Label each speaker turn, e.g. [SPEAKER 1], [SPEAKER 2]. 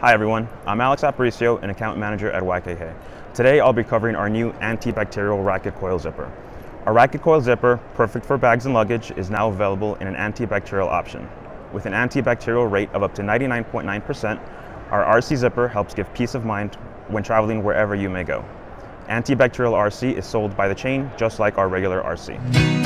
[SPEAKER 1] Hi everyone, I'm Aparicio, an account manager at YKK. Today I'll be covering our new Anti-Bacterial Racquet Coil zipper. Our Racquet Coil zipper, perfect for bags and luggage, is now available in an antibacterial option. With an antibacterial rate of up to 99.9%, our RC zipper helps give peace of mind when traveling wherever you may go. Antibacterial RC is sold by the chain just like our regular RC.